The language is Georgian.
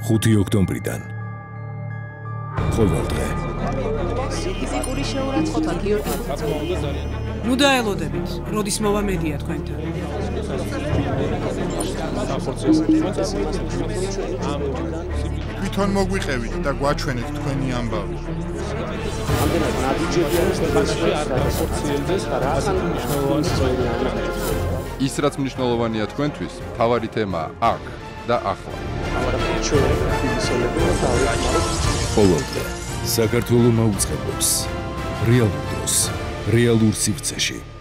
5 ოქტომბრიდან. ყოველდღე. ფიზიკური შეურაცხყოფა გიორგი მუდა ელოდებით, როდის მოვა მედია თქვენთან. თვითონ მოგვიყევით და გვაჩვენეთ თქვენი ამბავი. ის რაც მნიშვნელოვანია თქვენთვის, მთავარი თემაა აქ და ახლა. ყოველდღე საქართველოს მაუწყებლობს რეალურ დროს, რეალურ სივრცეში.